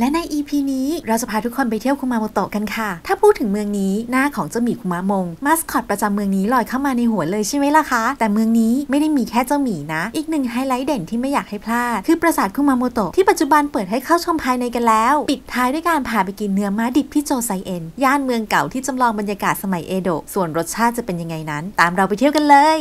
และใน EP นี้เราจะพาทุกคนไปเที่ยวคุมาโมโตะกันค่ะถ้าพูดถึงเมืองนี้หน้าของเจ้าหมีคุมะมงมาสคอตประจำเมืองนี้ลอยเข้ามาในหัวเลยใช่ไหมล่ะคะแต่เมืองนี้ไม่ได้มีแค่เจ้าหมีนะอีกหนึ่งไฮไลท์เด่นที่ไม่อยากให้พลาดคือปราสาทคุมาโมโตะที่ปัจจุบันเปิดให้เข้าชมภายในกันแล้วปิดท้ายด้วยการพาไปกินเนื้อม้าดิบที่โจไซเอ็นย่านเมืองเก่าที่จำลองบรรยากาศสมัยเอโดะส่วนรสชาติจะเป็นยังไงนั้นตามเราไปเที่ยวกันเลย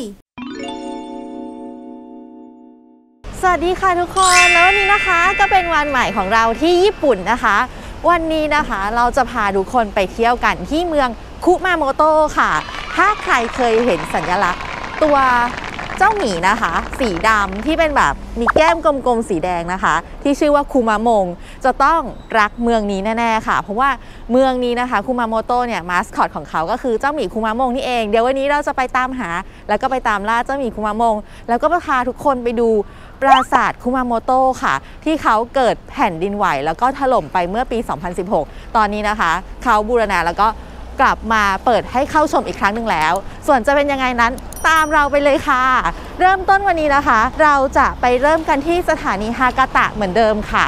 สวัสดีค่ะทุกคนแล้ววันนี้นะคะก็เป็นวันใหม่ของเราที่ญี่ปุ่นนะคะวันนี้นะคะเราจะพาทุกคนไปเที่ยวกันที่เมืองคุมาโมโตะค่ะถ้าใครเคยเห็นสัญลักษณ์ตัวเจ้าหมีนะคะสีดำที่เป็นแบบมีแก้มกลมๆสีแดงนะคะที่ชื่อว่าคุมะมงจะต้องรักเมืองนี้แน่ๆค่ะเพราะว่าเมืองนี้นะคะคุมาโมโตะเนี่ยมาสคอตของเขาก็คือเจ้าหมีคุมะมงนี่เองเดี๋ยววันนี้เราจะไปตามหาแล้วก็ไปตามล่าเจ้าหมีคุมะมงแล้วก็พาทุกคนไปดูปราสาทคุมาโมโตะค่ะที่เขาเกิดแผ่นดินไหวแล้วก็ถล่มไปเมื่อปี 2016 ตอนนี้นะคะเขาบูรณะแล้วก็กลับมาเปิดให้เข้าชมอีกครั้งหนึ่งแล้วส่วนจะเป็นยังไงนั้นตามเราไปเลยค่ะเริ่มต้นวันนี้นะคะเราจะไปเริ่มกันที่สถานีฮากาตะเหมือนเดิมค่ะ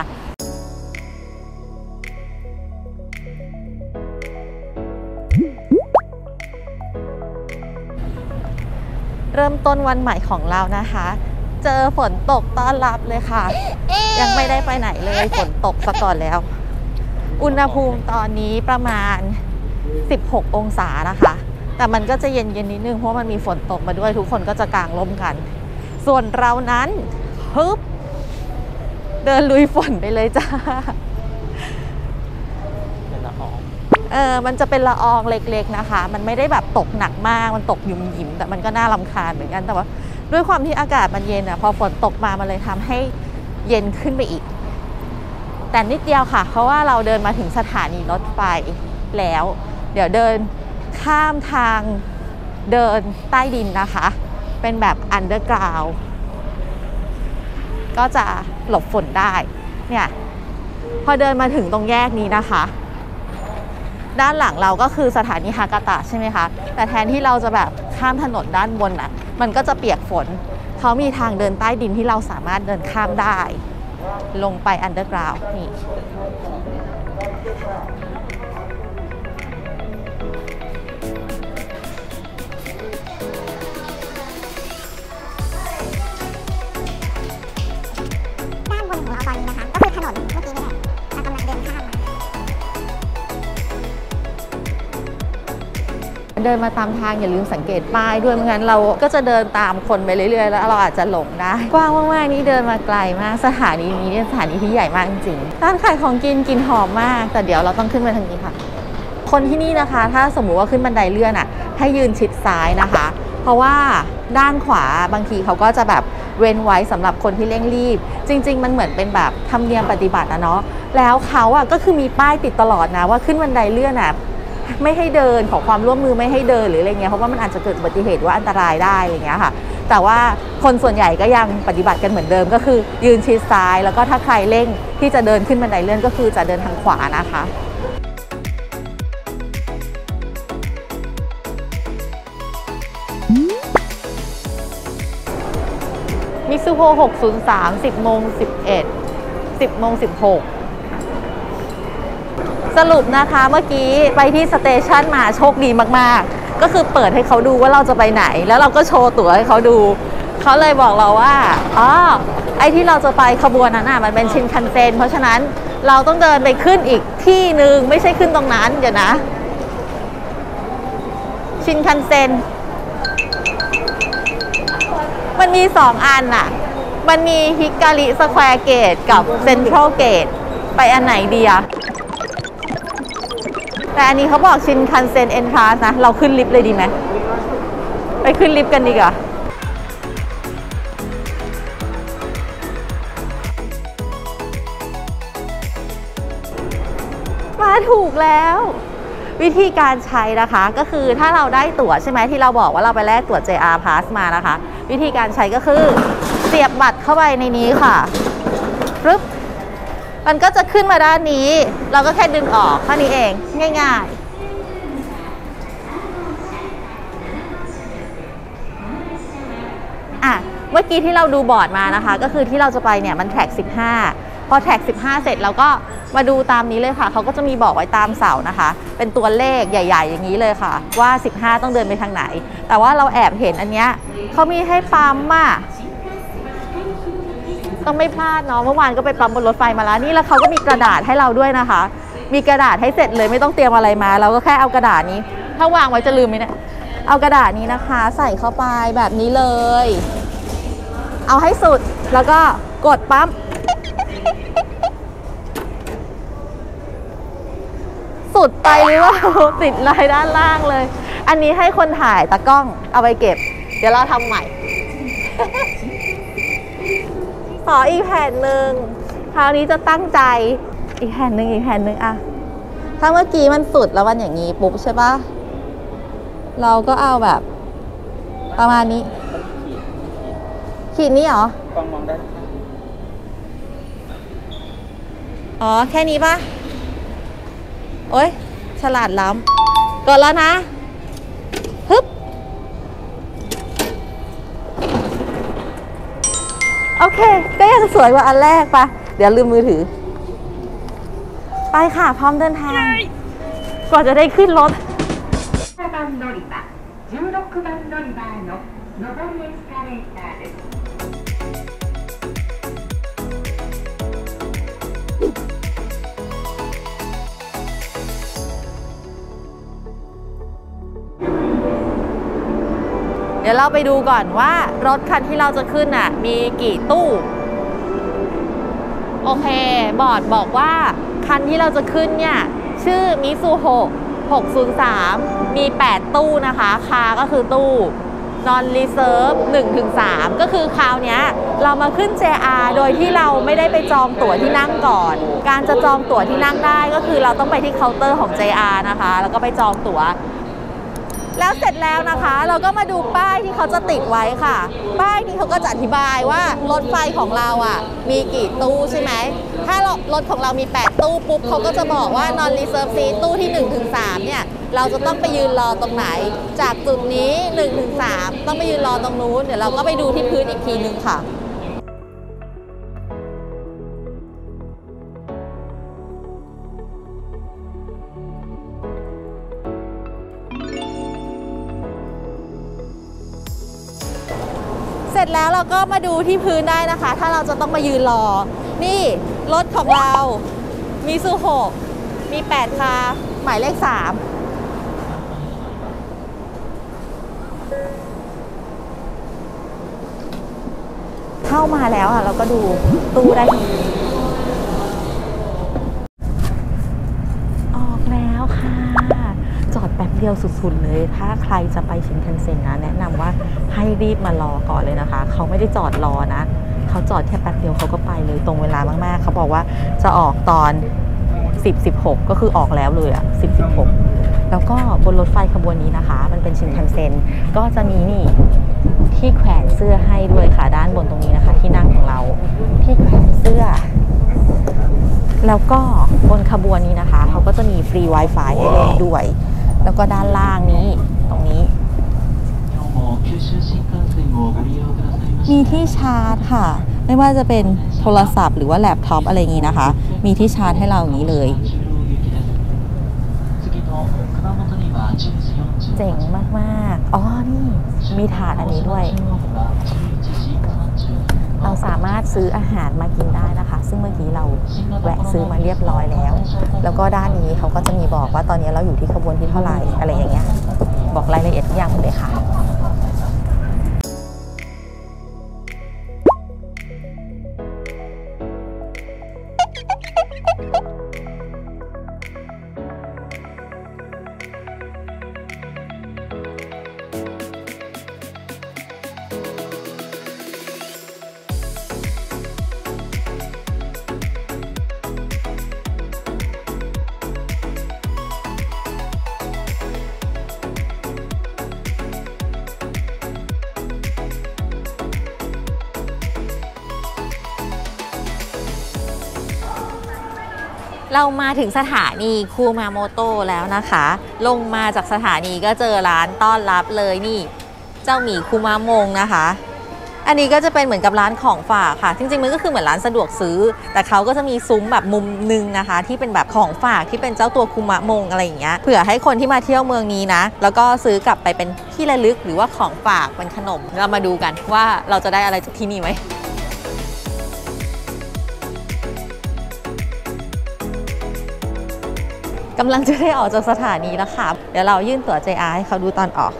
เริ่มต้นวันใหม่ของเรานะคะเจอฝนตกต้อนรับเลยค่ะยังไม่ได้ไปไหนเลยฝนตกซะก่อนแล้วอุณหภูมิตอนนี้ประมาณ16 องศานะคะแต่มันก็จะเย็นนิดนึงเพราะมันมีฝนตกมาด้วยทุกคนก็จะกางร่มกันส่วนเรานั้นฮึบเดินลุยฝนไปเลยจ้ามันจะเป็นละอองเล็กๆนะคะมันไม่ได้แบบตกหนักมากมันตกหยุ่มๆแต่มันก็น่ารำคาญเหมือนกันแต่ว่าด้วยความที่อากาศมันเย็นพอฝนตกมามันเลยทำให้เย็นขึ้นไปอีกแต่นิดเดียวค่ะเพราะว่าเราเดินมาถึงสถานีรถไฟแล้วเดี๋ยวเดินข้ามทางเดินใต้ดินนะคะเป็นแบบอันเดอร์กราวด์ก็จะหลบฝนได้เนี่ยพอเดินมาถึงตรงแยกนี้นะคะด้านหลังเราก็คือสถานีฮากาตะใช่ไหมคะแต่แทนที่เราจะแบบข้ามถนนด้านบนมันก็จะเปียกฝนเขามีทางเดินใต้ดินที่เราสามารถเดินข้ามได้ลงไปอันเดอร์กราวด์นี่เดินมาตามทางอย่าลืมสังเกตป้ายด้วยไม่งั้นเราก็จะเดินตามคนไปเรื่อยๆแล้วเราอาจจะหลงได้กว้างมากๆนี่เดินมาไกลมากสถานีนี้เป็นสถานีที่ใหญ่มากจริงๆร้านขายของกินหอมมากแต่เดี๋ยวเราต้องขึ้นไปทางนี้ค่ะคนที่นี่นะคะถ้าสมมุติว่าขึ้นบันไดเลื่อนให้ยืนชิดซ้ายนะคะเพราะว่าด้านขวาบางทีเขาก็จะแบบเว้นไว้สำหรับคนที่เร่งรีบจริงๆมันเหมือนเป็นแบบธรรมเนียมปฏิบัติเนาะแล้วเขาก็คือมีป้ายติดตลอดนะว่าขึ้นบันไดเลื่อนไม่ให้เดินขอความร่วมมือไม่ให้เดินหรืออะไรเงี้ยเพราะว่ามันอาจจะเกิดอุบัติเหตุว่าอันตรายได้อะไรเงี้ยค่ะแต่ว่าคนส่วนใหญ่ก็ยังปฏิบัติกันเหมือนเดิมก็คือยืนชิดซ้ายแล้วก็ถ้าใครเร่งที่จะเดินขึ้นบันไดเลื่อนก็คือจะเดินทางขวานะคะมิซูโฮ603 10 โมง 11 10 โมง 16สรุปนะคะเมื่อกี้ไปที่สเตชันมาโชคดีมากๆก็คือเปิดให้เขาดูว่าเราจะไปไหนแล้วเราก็โชว์ตั๋วให้เขาดูเขาเลยบอกเราว่าไอ้ที่เราจะไปขบวนนั้นมันเป็นชินคันเซ็นเพราะฉะนั้นเราต้องเดินไปขึ้นอีกที่หนึ่งไม่ใช่ขึ้นตรงนั้นเดี๋ยวนะชินคันเซ็นมันมี2 อันมันมีฮิการิสแควร์เกตกับเซ็นทรัลเกตไปอันไหนดีแต่อันนี้เขาบอกชินคันเซ็นเอ็นทรานซ์นะเราขึ้นลิฟต์เลยดีไหมไปขึ้นลิฟต์กันดีกว่ามาถูกแล้ววิธีการใช้นะคะก็คือถ้าเราได้ตั๋วใช่ไหมที่เราบอกว่าเราไปแลกตั๋ว JR Pass มานะคะวิธีการใช้ก็คือเสียบบัตรเข้าไปในนี้ค่ะปึ๊บมันก็จะขึ้นมาด้านนี้เราก็แค่ดึงออกแค่นี้เองง่ายๆเมื่อกี้ที่เราดูบอร์ดมานะคะก็คือที่เราจะไปเนี่ยมันแทร็ก15 พอแท็ก15เสร็จเราก็มาดูตามนี้เลยค่ะเขาก็จะมีบอกไว้ตามเสานะคะเป็นตัวเลขใหญ่ๆอย่างนี้เลยค่ะว่า15ต้องเดินไปทางไหนแต่ว่าเราแอบเห็นอันเนี้ยเขามีให้ปั๊มอ่ะต้องไม่พลาดเนาะเมื่อวานก็ไปปั๊มบนรถไฟมาแล้วนี่แล้วเขาก็มีกระดาษให้เราด้วยนะคะมีกระดาษให้เสร็จเลยไม่ต้องเตรียมอะไรมาเราก็แค่เอากระดาษนี้ถ้าวางไว้จะลืมไหมเนี่ยเอากระดาษนี้นะคะใส่เข้าไปแบบนี้เลยเอาให้สุดแล้วก็กดปั๊มสุดไปหรือว่าติดลายด้านล่างเลยอันนี้ให้คนถ่ายตากล้องเอาไปเก็บเดี๋ยวเราทำใหม่ขออีกแผ่นหนึ่งคราวนี้จะตั้งใจอีกแผ่นหนึ่งอะถ้าเมื่อกี้มันสุดแล้วมันอย่างนี้ปุ๊บใช่ปะเราก็เอาแบบประมาณนี้ขีดนี้เหรอมองได้อ๋อแค่นี้ปะโอ๊ยฉลาดล้ำก่อนแล้วนะฮึบโอเคก็ยังสวยกว่าอันแรกปะเดี๋ยวลืมมือถือไปค่ะพร้อมเดินทางกว่าจะได้ขึ้นรถเดี๋ยวเราไปดูก่อนว่ารถคันที่เราจะขึ้นน่ะมีกี่ตู้โอเคบอร์ดบอกว่าคันที่เราจะขึ้นเนี่ยชื่อมิซูโฮะ603มี8ตู้นะคะคาก็คือตู้ non reserve 1-3ก็คือคราวนี้เรามาขึ้น JR โดยที่เราไม่ได้ไปจองตั๋วที่นั่งก่อนการจะจองตั๋วที่นั่งได้ก็คือเราต้องไปที่เคาน์เตอร์ของ JR นะคะแล้วก็ไปจองตั๋วแล้วเสร็จแล้วนะคะเราก็มาดูป้ายที่เขาจะติดไว้ค่ะป้ายนี้เขาก็จะอธิบายว่ารถไฟของเราอ่ะมีกี่ตู้ใช่ไหมถ้ารถของเรามี8ตู้ปุ๊บเขาก็จะบอกว่า non reserve seat ตู้ที่ 1-3 เนี่ยเราจะต้องไปยืนรอตรงไหนจากจุดนี้ 1-3 ต้องไปยืนรอตรงนู้นเดี๋ยวเราก็ไปดูที่พื้นอีกทีนึงค่ะเสร็จแล้วเราก็มาดูที่พื้นได้นะคะถ้าเราจะต้องมายืนรอนี่รถของเรามิซูโฮะมี8คาหมายเลข3เข้ามาแล้วเราก็ดูตู้ได้ออกแล้วค่ะจอดแป๊บเดียวสุดๆเลยถ้าใครจะไปชินคันเซ็นนะแนะนำว่าให้รีบมารอก่อนเลยนะคะเขาไม่ได้จอดรอนะเขาจอดแค่แป๊บเดียวเขาก็ไปเลยตรงเวลามากๆเขาบอกว่าจะออกตอน10:16ก็คือออกแล้วเลยอะ10:16แล้วก็บนรถไฟขบวนนี้นะคะมันเป็นชินคันเซ็นก็จะมีนี่ที่แขวนเสื้อให้ด้วยค่ะด้านบนตรงนี้นะคะที่นั่งของเราที่แขวนเสื้อแล้วก็บนขบวนนี้นะคะเขาก็จะมีฟรี Wi-Fi ให้เล่นด้วยแล้วก็ด้านล่างนี้ตรงนี้มีที่ชาร์จค่ะไม่ว่าจะเป็นโทรศัพท์หรือว่าแล็ปท็อปอะไรอย่างนี้นะคะมีที่ชาร์จให้เราอย่างนี้เลยเจ๋งมากๆอ๋อนี่มีถาดอันนี้ด้วยเราสามารถซื้ออาหารมากินได้นะคะซึ่งเมื่อกี้เราแวะซื้อมาเรียบร้อยแล้วก็ด้านนี้เขาก็จะมีบอกว่าตอนนี้เราอยู่ที่ขบวนที่เท่าไหร่อะไรอย่างเงี้ยบอกรายละเอียดทุกอย่างเลยค่ะเรามาถึงสถานีคูมาโมโตะแล้วนะคะลงมาจากสถานีก็เจอร้านต้อนรับเลยนี่เจ้าหมีคูมามงนะคะอันนี้ก็จะเป็นเหมือนกับร้านของฝากค่ะจริงๆมันก็คือเหมือนร้านสะดวกซื้อแต่เขาก็จะมีซุ้มแบบมุมนึงนะคะที่เป็นแบบของฝากที่เป็นเจ้าตัวคุมะมงอะไรอย่างเงี้ยเผื่อให้คนที่มาเที่ยวเมืองนี้นะแล้วก็ซื้อกลับไปเป็นที่ระลึกหรือว่าของฝากเป็นขนมเรามาดูกันว่าเราจะได้อะไรจากที่นี่ไหมกำลังจะได้ออกจากสถานีแล้วค่ะเดี๋ยวเรายื่นตั๋ว JR ให้เขาดูตอนออก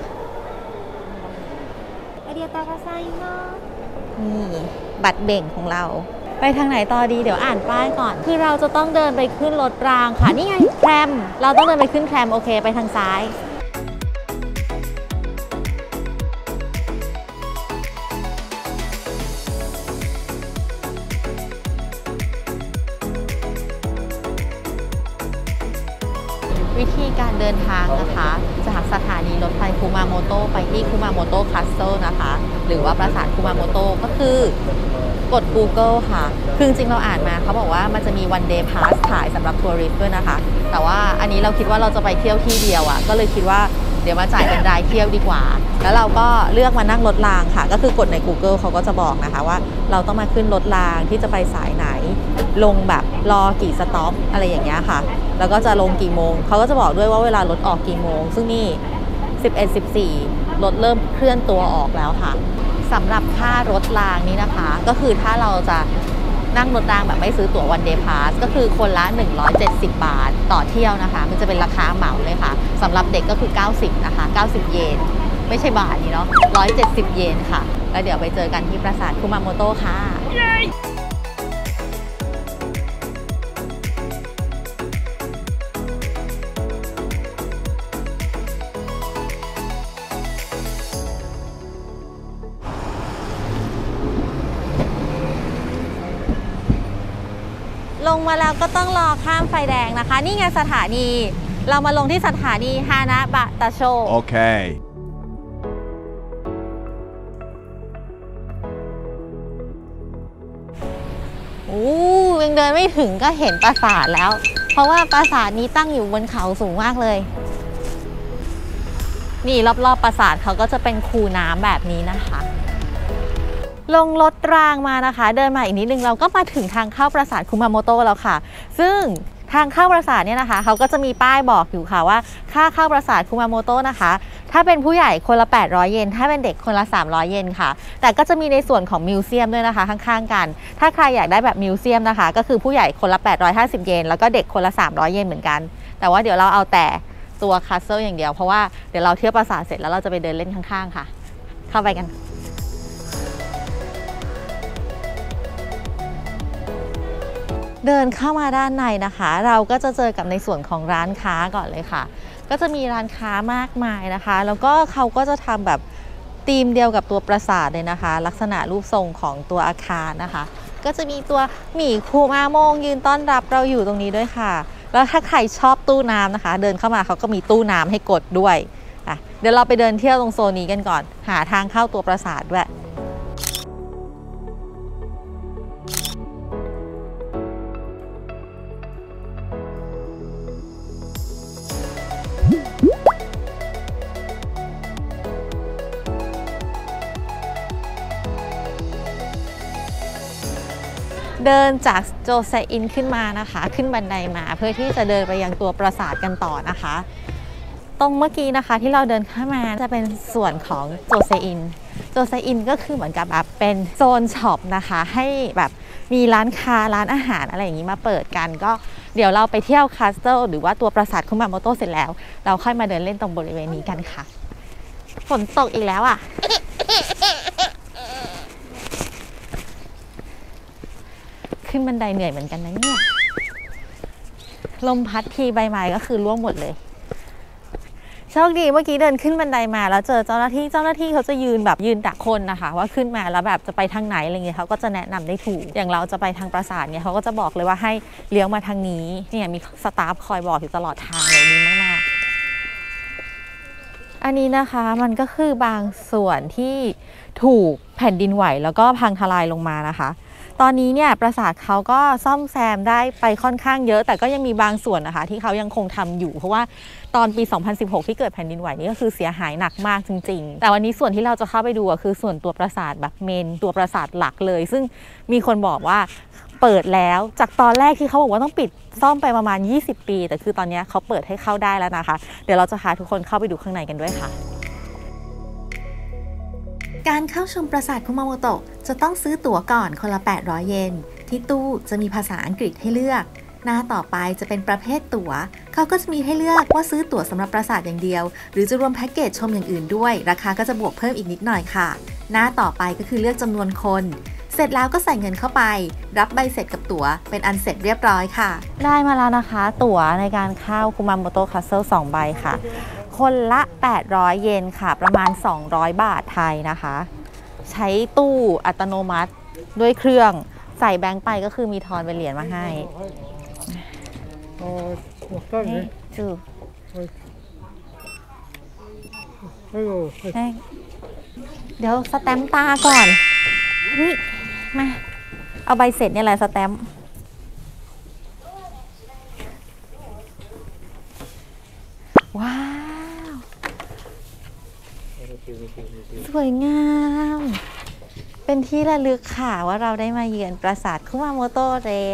นี่บัตรเบ่งของเราไปทางไหนต่อดีเดี๋ยวอ่านป้ายก่อนคือเราจะต้องเดินไปขึ้นรถรางค่ะนี่ไงแทรมเราต้องเดินไปขึ้นแทรมโอเคไปทางซ้ายวิธีการเดินทางนะคะจากสถานีรถไฟคุมาโมโตะไปที่คุมาโมโตะคาสเซิลนะคะหรือว่าปราสาทคุมาโมโตะก็คือกด Google ค่ะคือจริงๆเราอ่านมาเขาบอกว่ามันจะมี one day pass ขายสำหรับทัวริสต์ด้วยนะคะแต่ว่าอันนี้เราคิดว่าเราจะไปเที่ยวที่เดียวอ่ะก็เลยคิดว่าเดี๋ยวมาจ่ายเป็นรายเที่ยวดีกว่าแล้วเราก็เลือกมานั่งรถรางค่ะก็คือกดใน Google เขาก็จะบอกนะคะว่าเราต้องมาขึ้นรถรางที่จะไปสายไหนลงแบบรอกี่สต็อปอะไรอย่างเงี้ยค่ะแล้วก็จะลงกี่โมงเขาก็จะบอกด้วยว่าเวลารถออกกี่โมงซึ่งนี่11:14รถเริ่มเคลื่อนตัวออกแล้วค่ะสำหรับค่ารถรางนี้นะคะก็คือถ้าเราจะนั่งรถรางแบบไม่ซื้อตั๋ว one day pass ก็คือคนละ170 บาทต่อเที่ยวนะคะมันจะเป็นราคาเหมาเลยค่ะสำหรับเด็กก็คือ90นะคะ90 เยนไม่ใช่บาทนี่เนาะ170 เยนค่ะแล้วเดี๋ยวไปเจอกันที่ปราสาทคุมาโมโตะค่ะลงมาแล้วก็ต้องรอข้ามไฟแดงนะคะนี่ไงสถานีเรามาลงที่สถานีฮานะบะตะโชโอเคยังเดินไม่ถึงก็เห็นปราสาทแล้วเพราะว่าปราสาทนี้ตั้งอยู่บนเขาสูงมากเลยนี่รอบๆปราสาทเขาก็จะเป็นคูน้ำแบบนี้นะคะลงรถรางมานะคะเดินมาอีกนิดนึงเราก็มาถึงทางเข้าปราสาทคุมาโมโตะแล้วค่ะซึ่งทางเข้าปราสาทเนี่ยนะคะเขาก็จะมีป้ายบอกอยู่ค่ะว่าค่าเข้าปราสาทคุมาโมโตะนะคะถ้าเป็นผู้ใหญ่คนละ800 เยนถ้าเป็นเด็กคนละ300 เยนค่ะแต่ก็จะมีในส่วนของมิวเซียมด้วยนะคะข้างๆกันถ้าใครอยากได้แบบมิวเซียมนะคะก็คือผู้ใหญ่คนละ850 เยนแล้วก็เด็กคนละ300 เยนเหมือนกันแต่ว่าเดี๋ยวเราเอาแต่ตัวคาสเซิลอย่างเดียวเพราะว่าเดี๋ยวเราเที่ยวปราสาทเสร็จแล้วเราจะไปเดินเล่นข้างๆค่ะเข้าไปกันเดินเข้ามาด้านในนะคะเราก็จะเจอกับในส่วนของร้านค้าก่อนเลยค่ะก็จะมีร้านค้ามากมายนะคะแล้วก็เขาก็จะทำแบบธีมเดียวกับตัวปราสาทเลยนะคะลักษณะรูปทรงของตัวอาคารนะคะก็จะมีตัวหมี่คุมาโมงยืนต้อนรับเราอยู่ตรงนี้ด้วยค่ะแล้วถ้าใครชอบตู้น้ำนะคะเดินเข้ามาเขาก็มีตู้น้ำให้กดด้วยเดี๋ยวเราไปเดินเที่ยวตรงโซนนี้กันก่อนหาทางเข้าตัวปราสาทด้วยเดินจากโจเซอินขึ้นมานะคะขึ้นบันไดมาเพื่อที่จะเดินไปยังตัวปราสาทกันต่อนะคะตรงเมื่อกี้นะคะที่เราเดินเข้ามาจะเป็นส่วนของโจเซอินก็คือเหมือนกับแบบเป็นโซนช็อปนะคะให้แบบมีร้านค้าร้านอาหารอะไรอย่างนี้มาเปิดกันก็เดี๋ยวเราไปเที่ยวคาสเซิลหรือว่าตัวปราสาทคุมาโมโตะเสร็จแล้วเราค่อยมาเดินเล่นตรงบริเวณนี้กันค่ะฝนตกอีกแล้วอ่ะขึ้นบันไดเหนื่อยเหมือนกันนะเนี่ยลมพัดทีใบไม้ก็คือร่วงหมดเลยโชคดีเมื่อกี้เดินขึ้นบันไดมาแล้วเจอเจ้าหน้าที่เขาจะยืนดักคนนะคะว่าขึ้นมาแล้วแบบจะไปทางไหนอะไรเงี้ยเขาก็จะแนะนำได้ถูกอย่างเราจะไปทางปราสาทเนี่ยเขาก็จะบอกเลยว่าให้เลี้ยวมาทางนี้เนี่ยมีสตาฟคอยบอกอยู่ตลอดทางเลยดีมากๆอันนี้นะคะมันก็คือบางส่วนที่ถูกแผ่นดินไหวแล้วก็พังทลายลงมานะคะตอนนี้เนี่ยปราสาทเขาก็ซ่อมแซมได้ไปค่อนข้างเยอะแต่ก็ยังมีบางส่วนนะคะที่เขายังคงทำอยู่เพราะว่าตอนปี 2016 ที่เกิดแผ่นดินไหวนี่ก็คือเสียหายหนักมากจริงๆแต่วันนี้ส่วนที่เราจะเข้าไปดูคือส่วนตัวปราสาทแบบเมนตัวปราสาทหลักเลยซึ่งมีคนบอกว่าเปิดแล้วจากตอนแรกที่เขาบอกว่าต้องปิดซ่อมไปประมาณ20 ปีแต่คือตอนนี้เขาเปิดให้เข้าได้แล้วนะคะเดี๋ยวเราจะพาทุกคนเข้าไปดูข้างในกันด้วยค่ะการเข้าชมปราสาทคุมาโมโตะจะต้องซื้อตั๋วก่อนคนละ800 เยนที่ตู้จะมีภาษาอังกฤษให้เลือกหน้าต่อไปจะเป็นประเภทตั๋วเขาก็จะมีให้เลือกว่าซื้อตั๋วสำหรับปราสาทอย่างเดียวหรือจะรวมแพ็กเกจชมอย่างอื่นด้วยราคาก็จะบวกเพิ่มอีกนิดหน่อยค่ะหน้าต่อไปก็คือเลือกจำนวนคนเสร็จแล้วก็ใส่เงินเข้าไปรับใบเสร็จกับตั๋วเป็นอันเสร็จเรียบร้อยค่ะได้มาแล้วนะคะตั๋วในการเข้าคุมาโมโตะคาสเซิล2 ใบค่ะคนละ800 เยนค่ะประมาณ200 บาทไทยนะคะใช้ตู้อัตโนมัติด้วยเครื่องใส่แบงค์ไปก็คือมีทอนเป็นเหรียญมาให้ดูเดี๋ยวสแตมป์ตาก่อนนี่มาเอาใบเสร็จเนี่ยแหละสแตมป์ว้าวสวยงามเป็นที่ระลึกค่ะว่าเราได้มาเยือนปราสาทคุมาโมโตะแล้ว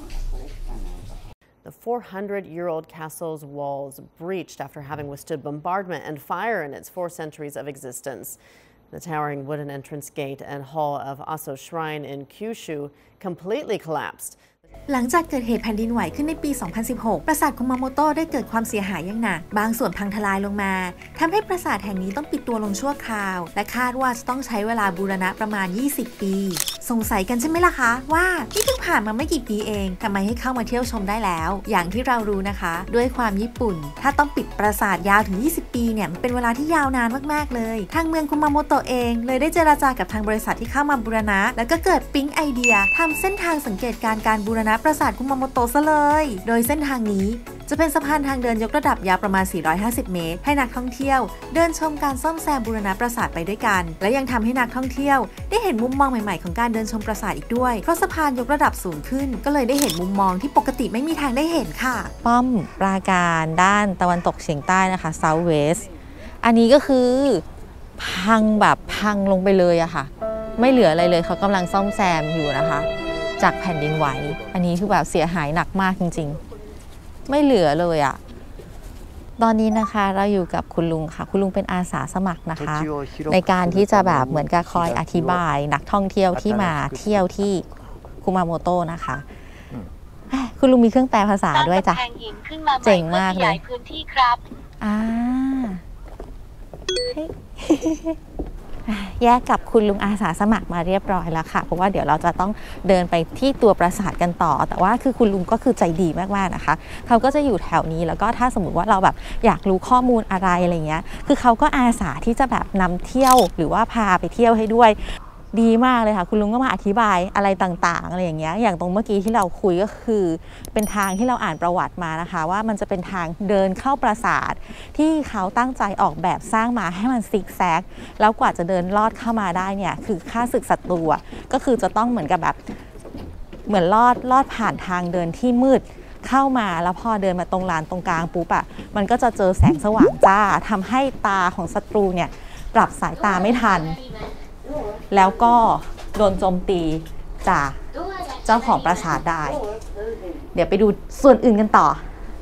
The 400-year-old castle's walls breached after having withstood bombardment and fire in its 4 centuries of existence. The towering wooden entrance gate and hall of Aso Shrine in Kyushu completely collapsed. หลังจากเกิดเหตุแผ่นดินไหวขึ้นในปี 2016 ปราสาทคุมาโมโตะได้เกิดความเสียหายอย่างหนักบางส่วนพังทลายลงมาทำให้ปราสาทแห่งนี้ต้องปิดตัวลงชั่วคราวและคาดว่าจะต้องใช้เวลาบูรณะประมาณ20 ปีสงสัยกันใช่ไหมล่ะคะว่าที่เพิ่งผ่านมาไม่กี่ปีเองทำไมให้เข้ามาเที่ยวชมได้แล้วอย่างที่เรารู้นะคะด้วยความญี่ปุ่นถ้าต้องปิดปราสาทยาวถึง20 ปีเนี่ยมันเป็นเวลาที่ยาวนานมากๆเลยทางเมืองคุมาโมโตะเองเลยได้เจรจากับทางบริษัทที่เข้ามาบูรณะแล้วก็เกิดปิ๊งไอเดียทำเส้นทางสังเกตการบูรณะปราสาทคุมาโมโตะซะเลยโดยเส้นทางนี้จะเป็นสะพานทางเดินยกระดับยาวประมาณ450 เมตรให้นักท่องเที่ยวเดินชมการซ่อมแซมบูรณะปราสาทไปด้วยกันและยังทำให้นักท่องเที่ยวได้เห็นมุมมองใหม่ๆของการเดินชมปราสาทอีกด้วยเพราะสะพานยกระดับสูงขึ้นก็เลยได้เห็นมุมมองที่ปกติไม่มีทางได้เห็นค่ะป้อมปราการด้านตะวันตกเฉียงใต้นะคะ South West อันนี้ก็คือพังแบบพังลงไปเลยอะค่ะไม่เหลืออะไรเลยเขากำลังซ่อมแซมอยู่นะคะจากแผ่นดินไหวอันนี้คือแบบเสียหายหนักมากจริงๆไม่เหลือเลยอะตอนนี้นะคะเราอยู่กับคุณลุงค่ะคุณลุงเป็นอาสาสมัครนะคะในการที่จะแบบเหมือนกับคอยอธิบายนักท่องเที่ยวที่มาเที่ยวที่คุมาโมโตะนะคะคุณลุงมีเครื่องแปลภาษาด้วยจ้ะเจ๋งมากเลยพื้นที่ครับแยกกับคุณลุงอาสาสมัครมาเรียบร้อยแล้วค่ะเพราะว่าเดี๋ยวเราจะต้องเดินไปที่ตัวปราสาทกันต่อแต่ว่าคือคุณลุงก็คือใจดีมากๆนะคะเขาก็จะอยู่แถวนี้แล้วก็ถ้าสมมติว่าเราแบบอยากรู้ข้อมูลอะไรเงี้ยคือเขาก็อาสาที่จะแบบนำเที่ยวหรือว่าพาไปเที่ยวให้ด้วยดีมากเลยค่ะคุณลุงก็มาอธิบายอะไรต่างๆอะไรอย่างเงี้ยอย่างตรงเมื่อกี้ที่เราคุยก็คือเป็นทางที่เราอ่านประวัติมานะคะว่ามันจะเป็นทางเดินเข้าปราสาทที่เขาตั้งใจออกแบบสร้างมาให้มันซิกแซกแล้วกว่าจะเดินลอดเข้ามาได้เนี่ยคือค่าศึกศัตรูก็คือจะต้องเหมือนกับแบบเหมือนลอดผ่านทางเดินที่มืดเข้ามาแล้วพอเดินมาตรงลานตรงกลางปุ๊บมันก็จะเจอแสงสว่างจ้าทำให้ตาของศัตรูเนี่ยปรับสายตาไม่ทันแล้วก็โดนโจมตีจากเจ้าของปราสาทได้เดี๋ยวไปดูส่วนอื่นกันต่อ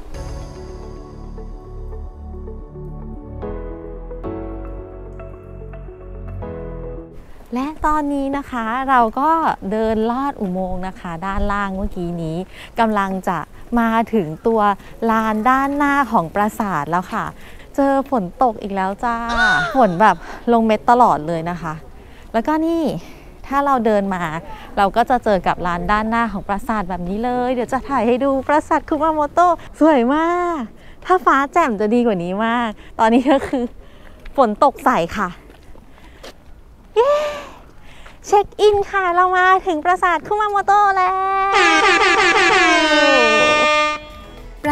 และตอนนี้นะคะเราก็เดินลอดอุโมงค์นะคะด้านล่างเมื่อกี้นี้กำลังจะมาถึงตัวลานด้านหน้าของปราสาทแล้วค่ะเจอฝนตกอีกแล้วจ้าฝนแบบลงเม็ดตลอดเลยนะคะแล้วก็นี่ถ้าเราเดินมาเราก็จะเจอกับลานด้านหน้าของปราสาทแบบนี้เลยเดี๋ยวจะถ่ายให้ดูปราสาทคุมาโมโตะสวยมากถ้าฟ้าแจ่มจะดีกว่านี้มากตอนนี้ก็คือฝนตกใส่ค่ะเย้เช็คอินค่ะเรามาถึงปราสาทคุมาโมโตะแล้วปรา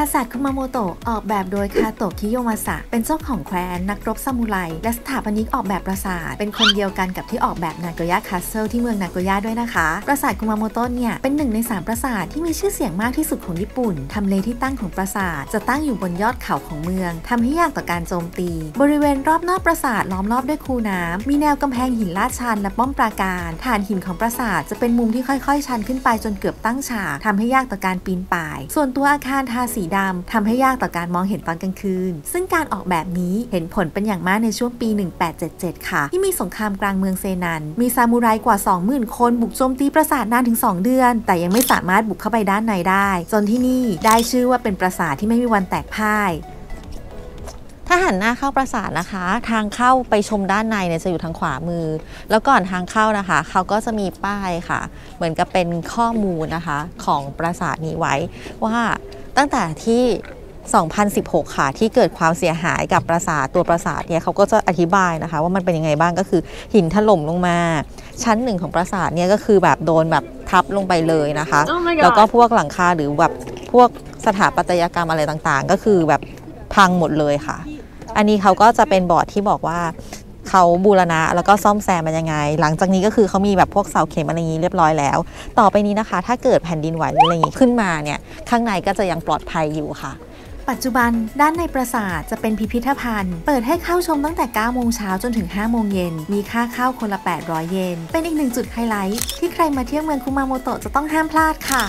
ราสาทคุมาโมโตะออกแบบโดยคาโตะ คิโยมาสะเป็นเจ้าของแคว้นนักรบซามูไรและสถาปนิกออกแบบปราสาทเป็นคนเดียวกันกับที่ออกแบบนาโกย่าคาสเซิลที่เมืองนาโกย่าด้วยนะคะปราสาทคุมาโมโตะเนี่ยเป็น1 ใน 3ปราสาทที่มีชื่อเสียงมากที่สุดของญี่ปุ่นทำเลที่ตั้งของปราสาทจะตั้งอยู่บนยอดเขาของเมืองทำให้ยากต่อการโจมตีบริเวณรอบนอกปราสาทล้อมรอบด้วยคูน้ำมีแนวกำแพงหินลาดชันและป้อมปราการฐานหินของปราสาทจะเป็นมุมที่ค่อยๆชันขึ้นไปจนเกือบตั้งฉากทำให้ยากต่อการปีนป่ายส่วนตัวอาคารทาสีดำทำให้ยากต่อการมองเห็นตอนกลางคืนซึ่งการออกแบบนี้เห็นผลเป็นอย่างมากในช่วงปี 1877 ค่ะที่มีสงครามกลางเมืองเซนันมีซามูไรกว่า 20,000 คนบุกโจมตีปราสาทนานถึง2 เดือนแต่ยังไม่สามารถบุกเข้าไปด้านในได้จนที่นี่ได้ชื่อว่าเป็นปราสาทที่ไม่มีวันแตกพ่ายถ้าหันหน้าเข้าปราสาทนะคะทางเข้าไปชมด้านในเนี่ยจะอยู่ทางขวามือแล้วก่อนทางเข้านะคะเขาก็จะมีป้ายค่ะเหมือนกับเป็นข้อมูลนะคะของปราสาทนี้ไว้ว่าตั้งแต่ที่ 2016 ค่ะที่เกิดความเสียหายกับปราสาทตัวปราสาทเนี่ยเขาก็จะอธิบายนะคะว่ามันเป็นยังไงบ้างก็คือหินถล่มลงมาชั้น1ของปราสาทเนี่ยก็คือแบบโดนแบบทับลงไปเลยนะคะ แล้วก็พวกหลังคาหรือแบบพวกสถาปัตยกรรมอะไรต่างๆก็คือแบบพังหมดเลยค่ะอันนี้เขาก็จะเป็นบอร์ดที่บอกว่าเขาบูรณะแล้วก็ซ่อมแซมมันยังไงหลังจากนี้ก็คือเขามีแบบพวกเสาเข็มอะไรอย่างนี้เรียบร้อยแล้วต่อไปนี้นะคะถ้าเกิดแผ่นดินไหวอะไรอย่างนี้ขึ้นมาเนี่ยข้างในก็จะยังปลอดภัยอยู่ค่ะปัจจุบันด้านในปราสาทจะเป็นพิพิธภัณฑ์เปิดให้เข้าชมตั้งแต่ 9 โมงเช้าจนถึง 5 โมงเย็นมีค่าเข้าคนละ 800 เยนเป็นอีกหนึ่งจุดไฮไลท์ที่ใครมาเที่ยวเมืองคุมาโมโตะจะต้องห้ามพลาดค่ะ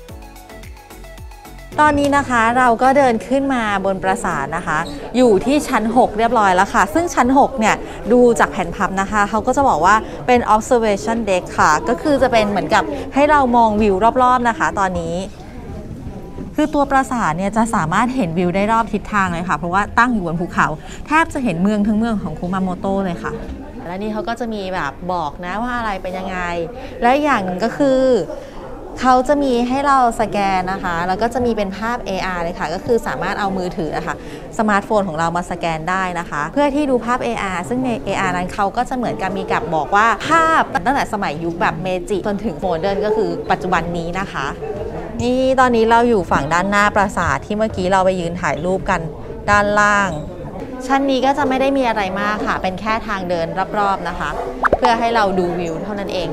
ตอนนี้นะคะเราก็เดินขึ้นมาบนปราสาทนะคะอยู่ที่ชั้น 6 เรียบร้อยแล้วค่ะซึ่งชั้น 6 เนี่ยดูจากแผนพับนะคะเขาก็จะบอกว่าเป็น observation deck ค่ะก็คือจะเป็นเหมือนกับให้เรามองวิวรอบๆนะคะตอนนี้คือตัวปราสาทเนี่ยจะสามารถเห็นวิวได้รอบทิศทางเลยค่ะเพราะว่าตั้งอยู่บนภูเขาแทบจะเห็นเมืองทั้งเมืองของคุมาโมโตะเลยค่ะและนี่เขาก็จะมีแบบบอกนะว่าอะไรเป็นยังไงและอย่างหนึ่งก็คือเขาจะมีให้เราสแกนนะคะแล้วก็จะมีเป็นภาพ AR เลยค่ะก็คือสามารถเอามือถือนะคะสมาร์ทโฟนของเรามาสแกนได้นะคะเพื่อที่ดูภาพ AR ซึ่งใน AR นั้นเขาก็จะเหมือนกับมีกับบอกว่าภาพตั้งแต่สมัยยุคแบบเมจิจนถึงโมเดิร์นก็คือปัจจุบันนี้นะคะนี่ตอนนี้เราอยู่ฝั่งด้านหน้าปราสาทที่เมื่อกี้เราไปยืนถ่ายรูปกันด้านล่างชั้นนี้ก็จะไม่ได้มีอะไรมากค่ะเป็นแค่ทางเดินรอบๆนะคะเพื่อให้เราดูวิวเท่านั้นเอง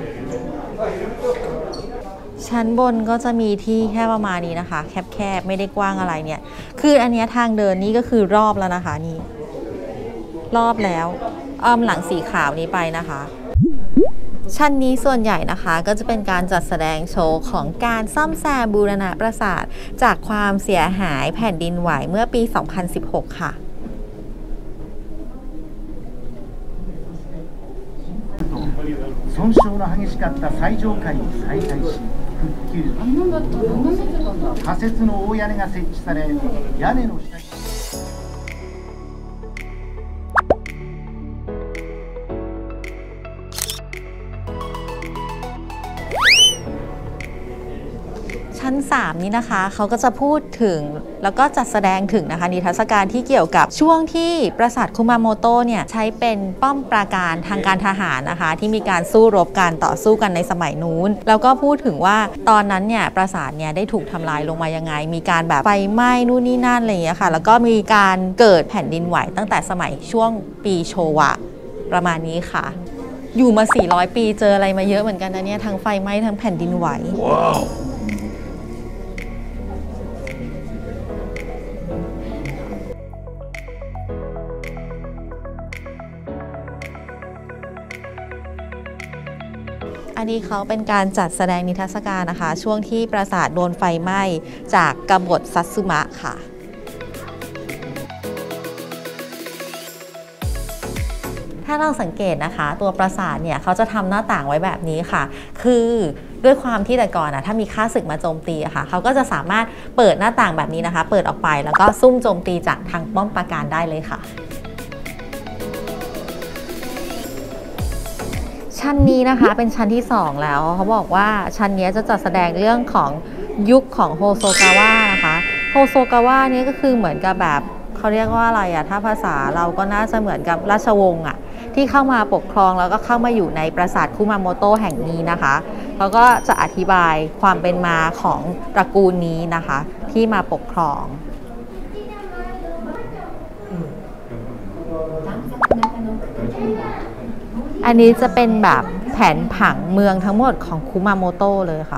ชั้นบนก็จะมีที่แค่ประมาณนี้นะคะแคบๆไม่ได้กว้างอะไรเนี่ยคืออันนี้ทางเดินนี่ก็คือรอบแล้วนะคะนี่รอบแล้วอ้อมหลังสีขาวนี้ไปนะคะชั้นนี้ส่วนใหญ่นะคะก็จะเป็นการจัดแสดงโชว์ของการซ่อมแซมบูรณะปราสาทจากความเสียหายแผ่นดินไหวเมื่อปี 2016 ค่ะ損傷の激しかった最上階を再開し復旧仮設の大屋根が設置され屋根の下にชั้น 3 นี้นะคะเขาก็จะพูดถึงแล้วก็จัดแสดงถึงนะคะนิทรรศการที่เกี่ยวกับช่วงที่ปราสาทคุมาโมโตะเนี่ยใช้เป็นป้อมปราการทางการทหารนะคะที่มีการสู้รบการต่อสู้กันในสมัยนู้นแล้วก็พูดถึงว่าตอนนั้นเนี่ยปราสาทเนี่ยได้ถูกทำลายลงมายังไงมีการแบบไฟไหม้นู่นนี่นั่นอะไรอย่างเงี้ยค่ะแล้วก็มีการเกิดแผ่นดินไหวตั้งแต่สมัยช่วงปีโชวะประมาณนี้ค่ะอยู่มา400 ปีเจออะไรมาเยอะเหมือนกันนะเนี่ยทั้งไฟไหม้ทั้งแผ่นดินไหวอันนี้เขาเป็นการจัดแสดงนิทรรศการนะคะช่วงที่ปราสาทโดนไฟไหม้จากกบฏซัตสึมะค่ะถ้าเราสังเกตนะคะตัวปราสาทเนี่ยเขาจะทำหน้าต่างไว้แบบนี้ค่ะคือด้วยความที่แต่ก่อนถ้ามีข้าศึกมาโจมตีค่ะเขาก็จะสามารถเปิดหน้าต่างแบบนี้นะคะเปิดออกไปแล้วก็ซุ่มโจมตีจากทางป้อมปราการได้เลยค่ะชั้นนี้นะคะเป็นชั้นที่2แล้วเขาบอกว่าชั้นนี้จะจัดแสดงเรื่องของยุคของโฮโซกาวะนะคะโฮโซกาวะนี้ก็คือเหมือนกับแบบเขาเรียกว่าอะไรถ้าภาษาเราก็น่าจะเหมือนกับราชวงศ์ที่เข้ามาปกครองแล้วก็เข้ามาอยู่ในปราสาทคุมาโมโตะแห่งนี้นะคะเขาก็จะอธิบายความเป็นมาของตระกูลนี้นะคะทที่มาปกครองอันนี้จะเป็นแบบแผนผังเมืองทั้งหมดของคุมาโมโตะเลยค่ะ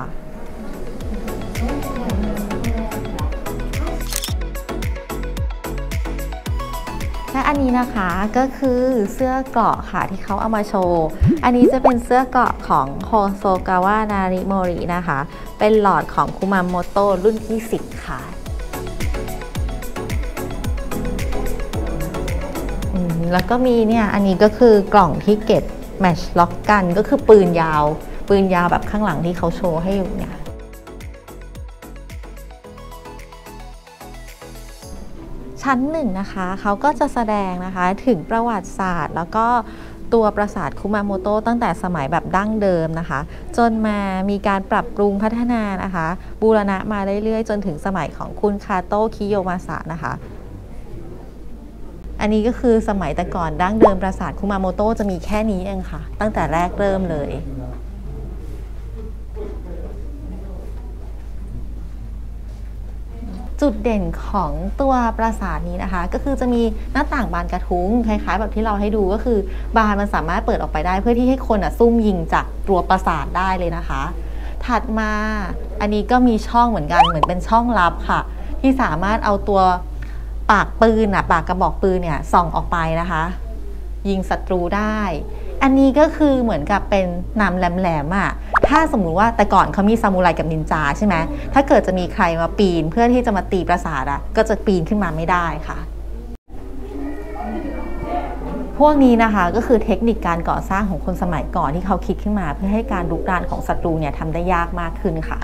และอันนี้นะคะก็คือเสื้อเกราะค่ะที่เขาเอามาโชว์อันนี้จะเป็นเสื้อเกราะของโฮโซกาวะนาริโมรินะคะเป็นหลอดของคุมาโมโตะรุ่นที่10ค่ะแล้วก็มีเนี่ยอันนี้ก็คือกล่องที่เก็บแมชล็อกกันก็คือปืนยาวแบบข้างหลังที่เขาโชว์ให้อยู่เนี่ยชั้น1นะคะเขาก็จะแสดงนะคะถึงประวัติศาสตร์แล้วก็ตัวปราสาทคุมาโมโตะตั้งแต่สมัยแบบดั้งเดิมนะคะจนมามีการปรับปรุงพัฒนานะคะบูรณะมาเรื่อยๆจนถึงสมัยของคุณคาโตะคิโยมาสะนะคะอันนี้ก็คือสมัยแต่ก่อนดั้งเดิมปราสาทคุมาโมโตะจะมีแค่นี้เองค่ะตั้งแต่แรกเริ่มเลยจุดเด่นของตัวปราสาทนี้นะคะก็คือจะมีหน้าต่างบานกระทุ้งคล้ายๆแบบที่เราให้ดูก็คือบานมันสามารถเปิดออกไปได้เพื่อที่ให้คนซุ่มยิงจากตัวปราสาทได้เลยนะคะถัดมาอันนี้ก็มีช่องเหมือนกันเหมือนเป็นช่องลับค่ะที่สามารถเอาตัวปากปืนปากกระบอกปืนเนี่ยส่องออกไปนะคะยิงศัตรูได้อันนี้ก็คือเหมือนกับเป็นหนามแหลมๆถ้าสมมุติว่าแต่ก่อนเขามีซามูไรกับนินจาใช่ไหมถ้าเกิดจะมีใครมาปีนเพื่อที่จะมาตีปราสาทก็จะปีนขึ้นมาไม่ได้ค่ะพวกนี้นะคะก็คือเทคนิคการก่อสร้างของคนสมัยก่อนที่เขาคิดขึ้นมาเพื่อให้การรุกรานของศัตรูเนี่ยทำได้ยากมากขึ้นค่ะ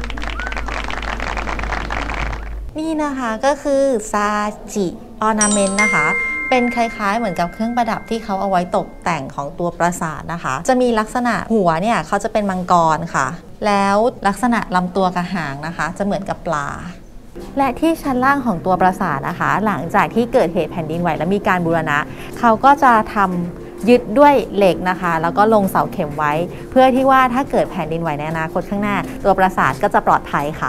นี่นะคะก็คือซาจิออร์นาเมนต์นะคะเป็นคล้ายๆเหมือนกับเครื่องประดับที่เขาเอาไว้ตกแต่งของตัวปราสาทนะคะจะมีลักษณะหัวเนี่ยเขาจะเป็นมังกรค่ะแล้วลักษณะลำตัวกับหางนะคะจะเหมือนกับปลาและที่ชั้นล่างของตัวปราสาทนะคะหลังจากที่เกิดเหตุแผ่นดินไหวและมีการบูรณะเขาก็จะทำยึดด้วยเหล็กนะคะแล้วก็ลงเสาเข็มไว้เพื่อที่ว่าถ้าเกิดแผ่นดินไหวในอนาคตข้างหน้าตัวปราสาทก็จะปลอดภัยค่ะ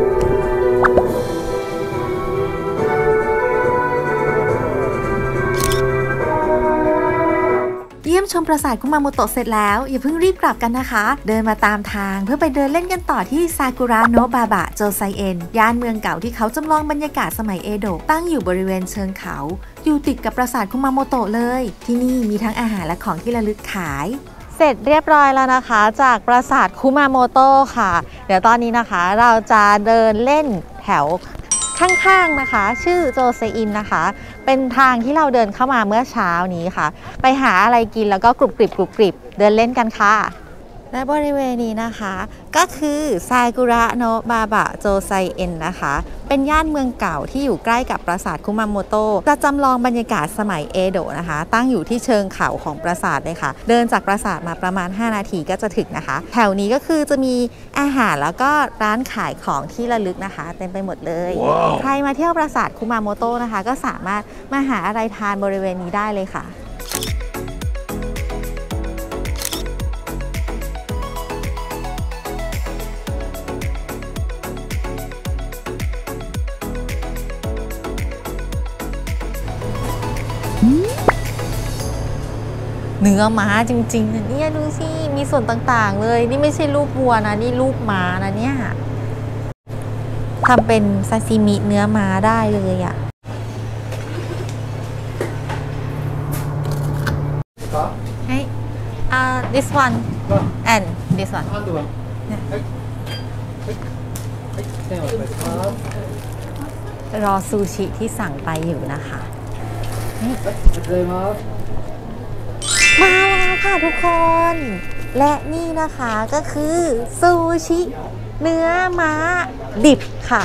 เยี่ยมชมปราสาทคุมาโมโตะเสร็จแล้วอย่าเพิ่งรีบกลับกันนะคะเดินมาตามทางเพื่อไปเดินเล่นกันต่อที่ซากุระโนะบาบะโจไซเอ็นย่านเมืองเก่าที่เขาจำลองบรรยากาศสมัยเอโดะตั้งอยู่บริเวณเชิงเขาอยู่ติดกับปราสาทคุมาโมโตะเลยที่นี่มีทั้งอาหารและของที่ระลึกขายเสร็จเรียบร้อยแล้วนะคะจากปราสาทคุมาโมโตะค่ะเดี๋ยวตอนนี้นะคะเราจะเดินเล่นแถวข้างๆนะคะชื่อโจเซอินนะคะเป็นทางที่เราเดินเข้ามาเมื่อเช้านี้ค่ะไปหาอะไรกินแล้วก็กรุบกริบเดินเล่นกันค่ะและบริเวณนี้นะคะก็คือซากุระโนะบาบะโจไซเอ็นนะคะเป็นย่านเมืองเก่าที่อยู่ใกล้กับปราสาทคุมาโมโตะจะจำลองบรรยากาศสมัยเอโดะนะคะตั้งอยู่ที่เชิงเขาของปราสาทเลยค่ะเดินจากปราสาทมาประมาณ5นาทีก็จะถึงนะคะแถวนี้ก็คือจะมีอาหารแล้วก็ร้านขายของที่ระลึกนะคะเต็มไปหมดเลย wow. ใครมาเที่ยวปราสาทคุมาโมโตะนะคะก็สามารถมาหาอะไรทานบริเวณนี้ได้เลยค่ะเนื้อม้าจริงๆนะเนี่ยดูสิมีส่วนต่างๆเลยนี่ไม่ใช่รูปวัวนะนี่รูปม้านะเนี่ยทำเป็นซาซิมิเนื้อม้าได้เลยอ่ะเฮ้ยthis one and this one รอซูชิที่สั่งไปอยู่นะคะมาแล้วค่ะทุกคนและนี่นะคะก็คือซูชิเนื้อม้าดิบค่ะ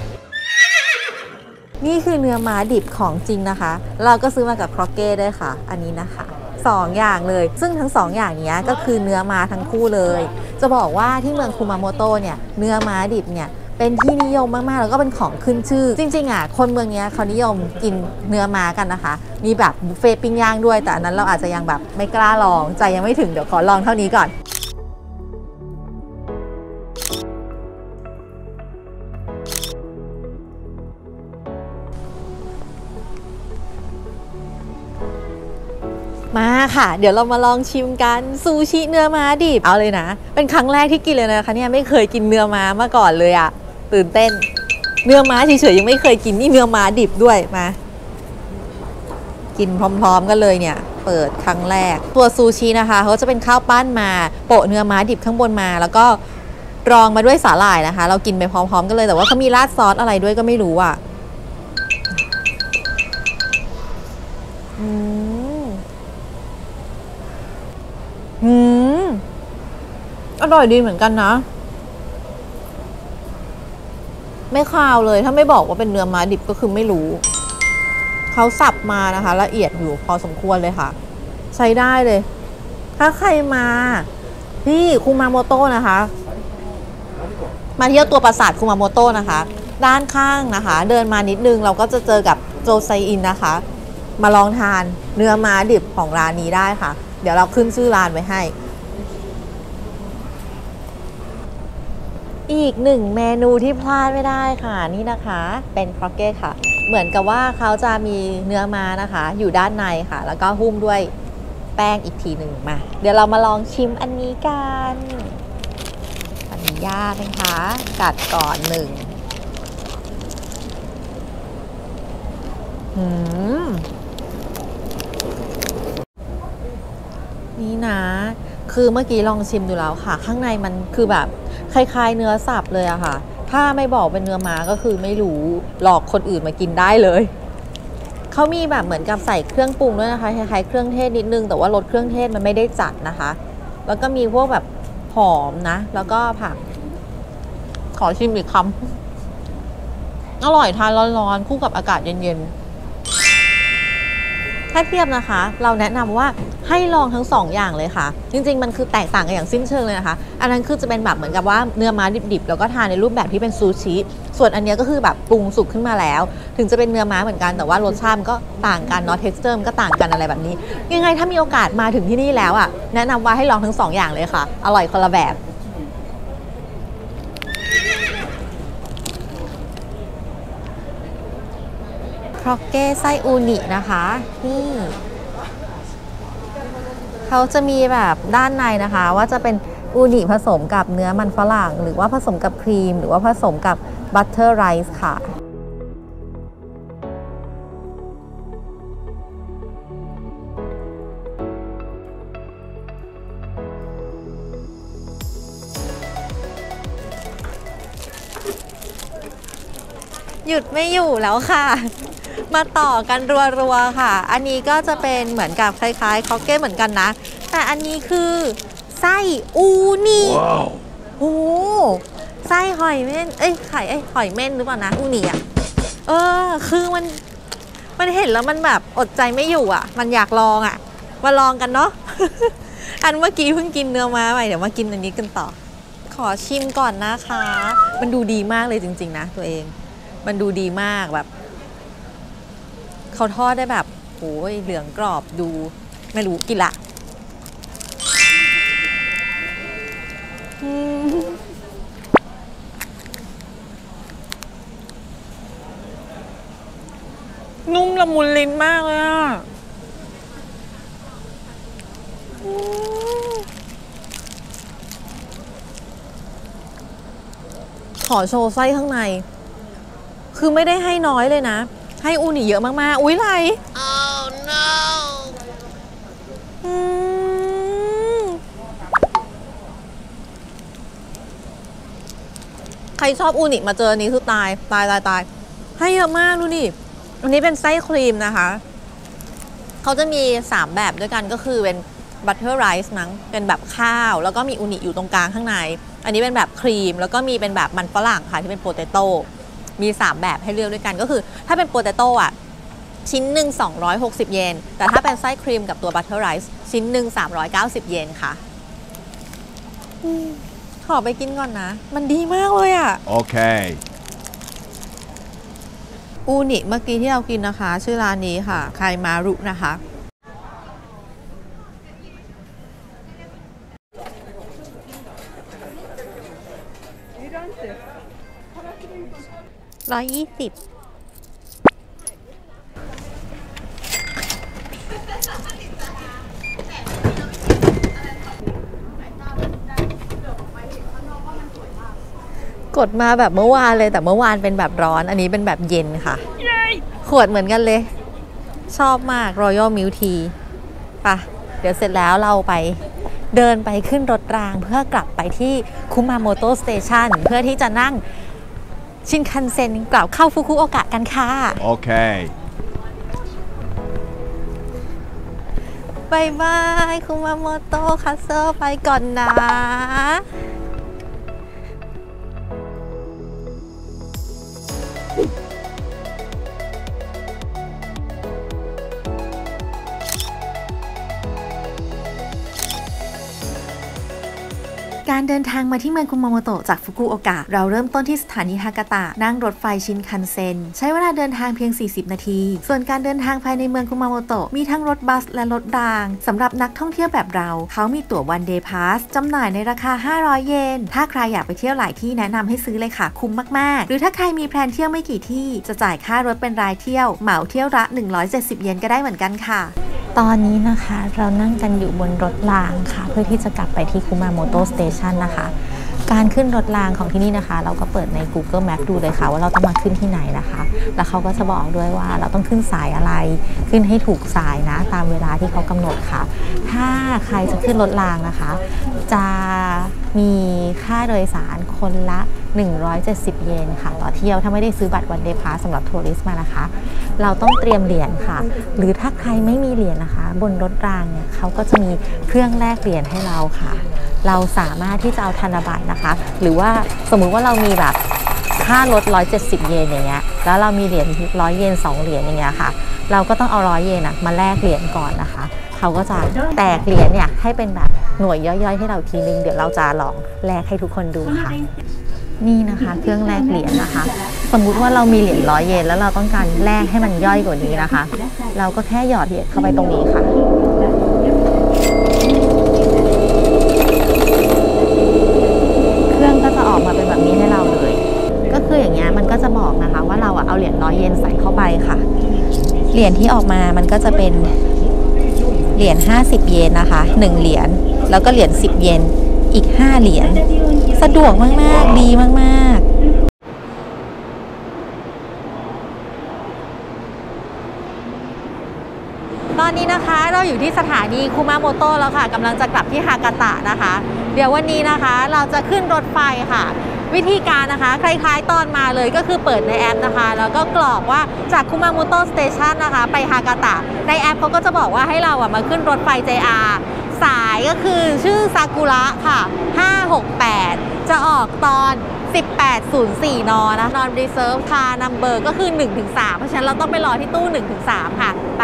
นี่คือเนื้อม้าดิบของจริงนะคะเราก็ซื้อมากับครอกเก้ด้วยค่ะอันนี้นะคะ2อย่างเลยซึ่งทั้ง2อย่างนี้ก็คือเนื้อม้าทั้งคู่เลยจะบอกว่าที่เมืองคุมาโมโตะเนี่ยเนื้อม้าดิบเนี่ยเป็นที่นิยมมากๆแล้วก็เป็นของขึ้นชื่อจริงๆคนเมืองนี้เขานิยมกินเนื้อม้ากันนะคะมีแบบบุฟเฟ่ปิ้งย่างด้วยแต่อันนั้นเราอาจจะยังแบบไม่กล้าลองใจยังไม่ถึงเดี๋ยวขอลองเท่านี้ก่อนมาค่ะเดี๋ยวเรามาลองชิมกันซูชิเนื้อม้าดิบเอาเลยนะเป็นครั้งแรกที่กินเลยนะคะเนี่ยไม่เคยกินเนื้อม้ามาก่อนเลยอะตื่นเต้นเนื้อม้าเฉยๆยังไม่เคยกินนี่เนื้อม้าดิบด้วยมากินพร้อมๆกันเลยเนี่ยเปิดครั้งแรกตัวซูชินะคะเขาจะเป็นข้าวปั้นมาโปะเนื้อม้าดิบข้างบนมาแล้วก็รองมาด้วยสาหร่ายนะคะเรากินไปพร้อมๆกันเลยแต่ว่าเขามีราดซอสอะไรด้วยก็ไม่รู้อ่ะอร่อยดีเหมือนกันนะไม่คาวเลยถ้าไม่บอกว่าเป็นเนื้อม้าดิบก็คือไม่รู้เขาสับมานะคะละเอียดอยู่พอสมควรเลยค่ะใช้ได้เลยถ้าใครมาที่คุมาโมโตะนะคะมาเที่ยวตัวปราสาทคุมาโมโตะนะคะด้านข้างนะคะเดินมานิดนึงเราก็จะเจอกับโจไซอินนะคะมาลองทานเนื้อม้าดิบของร้านนี้ได้ค่ะเดี๋ยวเราขึ้นชื่อร้านไว้ให้อีกหนึ่งเมนูที่พลาดไม่ได้ค่ะนี่นะคะเป็นครอกเก็ตค่ะเหมือนกับว่าเขาจะมีเนื้อม้านะคะอยู่ด้านในค่ะแล้วก็หุ้มด้วยแป้งอีกทีหนึ่งมาเดี๋ยวเรามาลองชิมอันนี้กันอันนี้ยากนะคะกัดก่อนหนึ่งนี่นะคือเมื่อกี้ลองชิมดูแล้วค่ะข้างในมันคือแบบคล้ายๆเนื้อสับเลยอะค่ะถ้าไม่บอกเป็นเนื้อม้าก็คือไม่รู้หลอกคนอื่นมากินได้เลยเขามีแบบเหมือนกับใส่เครื่องปรุงด้วยนะคะคล้ายๆเครื่องเทศนิดนึงแต่ว่ารสเครื่องเทศมันไม่ได้จัดนะคะแล้วก็มีพวกแบบหอมนะแล้วก็ผักขอชิมอีกคำอร่อยทานร้อนๆคู่กับอากาศเย็นๆถ้าเทียบนะคะเราแนะนำว่าให้ลองทั้ง2 อย่างเลยค่ะจริงๆมันคือแตกต่างกันอย่างสิ้นเชิงเลยนะคะอันนั้นคือจะเป็นแบบเหมือนกับว่าเนื้อม้าดิบๆแล้วก็ทานในรูปแบบที่เป็นซูชิส่วนอันนี้ก็คือแบบปรุงสุกขึ้นมาแล้วถึงจะเป็นเนื้อม้าเหมือนกันแต่ว่ารสชาติก็ต่างกันเนาะ texture ก็ต่างกันอะไรแบบนี้ยังไงถ้ามีโอกาสมาถึงที่นี่แล้วอ่ะแนะนำว่าให้ลองทั้ง2 อย่างเลยค่ะอร่อยคนละแบบครอกเก้ไส้อูนินะคะนี่เขาจะมีแบบด้านในนะคะว่าจะเป็นอูนิผสมกับเนื้อมันฝรั่งหรือว่าผสมกับครีมหรือว่าผสมกับบัตเตอร์ไรซ์ค่ะหยุดไม่อยู่แล้วค่ะมาต่อกันรัวๆค่ะอันนี้ก็จะเป็นเหมือนกับคล้ายๆครอกเก็ตเหมือนกันนะแต่อันนี้คือไส้อูนิโอ้ไส้หอยเม่นไข่หอยเม่นหรือเปล่านะอูนิอ่ะคือมันเห็นแล้วมันแบบอดใจไม่อยู่อ่ะมันอยากลองอ่ะมาลองกันเนาะ อันเมื่อกี้เพิ่งกินเนื้อมาไปเดี๋ยวมากินอันนี้กันต่อขอชิมก่อนนะคะมันดูดีมากเลยจริงๆนะตัวเองมันดูดีมากแบบเขาทอดได้แบบโอ้ยเหลืองกรอบดูไม่รู้กินละนุ่มละมุนลิ้นมากเลยอ่ะขอโชว์ไส้ข้างในคือไม่ได้ให้น้อยเลยนะให้อูนิเยอะมากๆอุ๊ยไหล Oh no ใครชอบอูนิมาเจออันนี้คือตายให้เยอะมากดูดิอันนี้เป็นไส้ครีมนะคะเขาจะมี3แบบด้วยกันก็คือเป็นบัตเตอร์ไรซ์มั้งเป็นแบบข้าวแล้วก็มีอูนิอยู่ตรงกลางข้างในอันนี้เป็นแบบครีมแล้วก็มีเป็นแบบมันฝรั่งค่ะที่เป็นโปเตโต้มี3แบบให้เลือกด้วยกันก็คือถ้าเป็นโปเตโต้อ่ะชิ้นหนึ่ง260 เยนแต่ถ้าเป็นไส้ครีมกับตัวบัตเตอร์ไรซ์ชิ้นหนึ่ง390 เยนค่ะขอไปกินก่อนนะมันดีมากเลยอ่ะโอเคอูนิเมื่อกี้ที่เรากินนะคะชื่อร้านนี้ค่ะไคมารุนะคะ120 ดมาแบบเมื่อวานเลยแต่เมื่อวานเป็นแบบร้อนอันนี้เป็นแบบเย็นค่ะขวดเหมือนกันเลยชอบมาก Royal Milk Tea ป่ะเดี๋ยวเสร็จแล้วเราไปเดินไปขึ้นรถรางเพื่อกลับไปที่คุมาโมโตะสเตชันเพื่อที่จะนั่งชินคันเซ็นกลับเข้าฟุกุโอกะกันค่ะโอเคบายบายคุมาโมโตะคัสเซอร์ไปก่อนนะการเดินทางมาที่เมืองคุมาโมโตะจากฟุกุโอกะเราเริ่มต้นที่สถานีฮากาตะนั่งรถไฟชินคันเซ็นใช้เวลาเดินทางเพียง40นาทีส่วนการเดินทางภายในเมืองคุมาโมโตะมีทั้งรถบัสและรถรางสำหรับนักท่องเที่ยวแบบเราเขามีตั๋ว One Day Pass จำหน่ายในราคา500เยนถ้าใครอยากไปเที่ยวหลายที่แนะนำให้ซื้อเลยค่ะคุ้มมากๆหรือถ้าใครมีแพลนเที่ยวไม่กี่ที่จะจ่ายค่ารถเป็นรายเที่ยวเหมาเที่ยวละ170เยนก็ได้เหมือนกันค่ะตอนนี้นะคะเรานั่งกันอยู่บนรถรางค่ะเพื่อที่จะกลับไปที่คุมาโมโตะสเตชันนะคะการขึ้นรถรางของที่นี่นะคะเราก็เปิดใน Google Map ดูเลยค่ะว่าเราต้องมาขึ้นที่ไหนนะคะแล้วเขาก็จะบอกด้วยว่าเราต้องขึ้นสายอะไรขึ้นให้ถูกสายนะตามเวลาที่เขากำหนดค่ะถ้าใครจะขึ้นรถรางนะคะจะมีค่าโดยสารคนละ170เยนค่ะต่อเที่ยวถ้าไม่ได้ซื้อบัตรวันเดย์พาสสำหรับทัวริสต์มานะคะเราต้องเตรียมเหรียญค่ะหรือถ้าใครไม่มีเหรียญนะคะบนรถรางเนี่ยเขาก็จะมีเครื่องแลกเหรียญให้เราค่ะเราสามารถที่จะเอาธนบัตรนะคะหรือว่าสมมุติว่าเรามีแบบค่ารถ170เยนอย่างเงี้ยแล้วเรามีเหรียญ100เยน2เหรียญอย่างเงี้ยค่ะเราก็ต้องเอา100เยนมาแลกเหรียญก่อนนะคะเขาก็จะแตกเหรียญเนี่ยให้เป็นแบบหน่วยย่อยๆให้เราทีนึงเดี๋ยวเราจะลองแลกให้ทุกคนดูค่ะนี่นะคะเครื่องแลกเหรียญนะคะสมมุติว่าเรามีเหรียญ100เยนแล้วเราต้องการแลกให้มันย่อยกว่านี้นะคะเราก็แค่หยอดเหรียญเข้าไปตรงนี้ค่ะเครื่องก็จะออกมาเป็นแบบนี้ให้เราเลยก็คืออย่างเงี้ยมันก็จะบอกนะคะว่าเราเอาเหรียญ100เยนใส่เข้าไปค่ะเหรียญที่ออกมามันก็จะเป็นเหรียญ50เยนนะคะ1เหรียญแล้วก็เหรียญ10เยนอีก5เหรียญสะดวกมากๆดีมากๆตอนนี้นะคะเราอยู่ที่สถานีคุมาโมโตะแล้วค่ะกำลังจะกลับที่ฮากาตะนะคะเดี๋ยววันนี้นะคะเราจะขึ้นรถไฟค่ะวิธีการนะคะคล้ายๆตอนมาเลยก็คือเปิดในแอปนะคะแล้วก็กรอกว่าจากคุมาโมโตะสเตชันนะคะไปฮากาตะในแอปเขาก็จะบอกว่าให้เรามาขึ้นรถไฟ JR สายก็คือชื่อซากุระค่ะ568จะออกตอน18:04 นนะ Non Reserve Car Number ก็คือ 1-3 เพราะฉะนั้นเราต้องไปรอที่ตู้ 1-3 ค่ะไป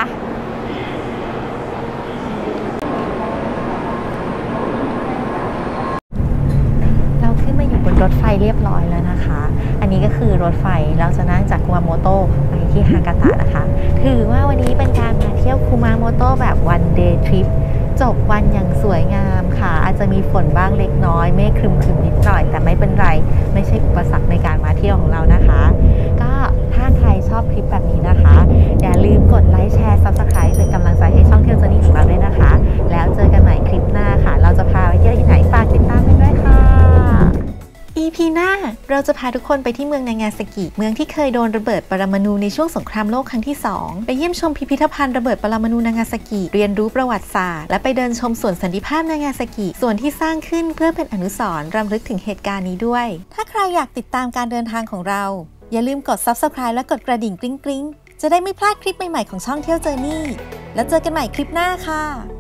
เราขึ้นมาอยู่บนรถไฟเรียบร้อยแล้วนะคะอันนี้ก็คือรถไฟเราจะนั่งจากคุมาโมโตะไปที่ฮากาตะนะคะถือว่าวันนี้เป็นการมาเที่ยวคุมาโมโตะแบบ one day tripจบวันอย่างสวยงามค่ะอาจจะมีฝนบ้างเล็กน้อยเมฆครึมๆนิดหน่อยแต่ไม่เป็นไรไม่ใช่อุปสรรคในการมาเที่ยวของเรานะคะก็ถ้าใครชอบคลิปแบบนี้นะคะอย่าลืมกดไลค์แชร์ Subscribe เป็นกำลังใจให้ช่องเที่ยวเจอร์นี่ของเราด้วยนะคะแล้วเจอกันใหม่คลิปหน้าค่ะเราจะพาไปเที่ยวที่ไหนฝากติดตามกันด้วยค่ะ EP หน้าเราจะพาทุกคนไปที่เมืองนางาซากิเมืองที่เคยโดนระเบิดปรมาณูในช่วงสงครามโลกครั้งที่2ไปเยี่ยมชมพิพิธภัณฑ์ระเบิดปรมาณูนางาซากิเรียนรู้ประวัติศาสตร์และไปเดินชมสวนสันติภาพนางาซากิส่วนที่สร้างขึ้นเพื่อเป็นอนุสรณ์รำลึกถึงเหตุการณ์นี้ด้วยถ้าใครอยากติดตามการเดินทางของเราอย่าลืมกด Subscribe และกดกระดิ่งกริ๊งๆจะได้ไม่พลาดคลิปใหม่ๆของช่องเที่ยวเจอร์นี่แล้วเจอกันใหม่คลิปหน้าค่ะ